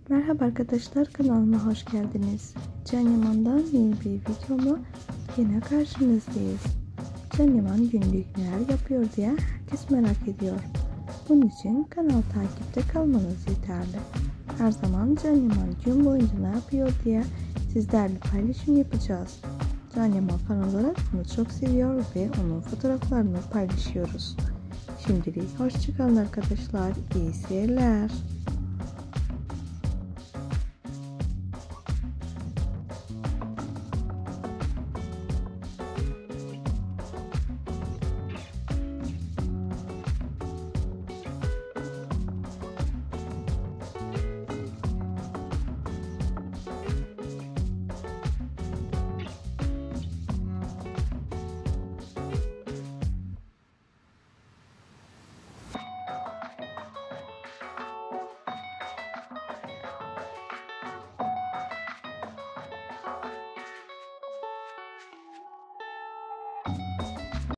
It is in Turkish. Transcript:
Merhaba arkadaşlar, kanalıma hoş geldiniz. Can Yaman'dan yeni bir videomla yine karşınızdayız. Can Yaman günlük neler yapıyor diye herkes merak ediyor. Bunun için kanal takipte kalmanız yeterli. Her zaman Can Yaman gün boyunca ne yapıyor diye sizlerle paylaşım yapacağız. Can Yaman fan olarak onu çok seviyor ve onun fotoğraflarını paylaşıyoruz. Şimdilik hoşçakalın arkadaşlar, iyi seyirler.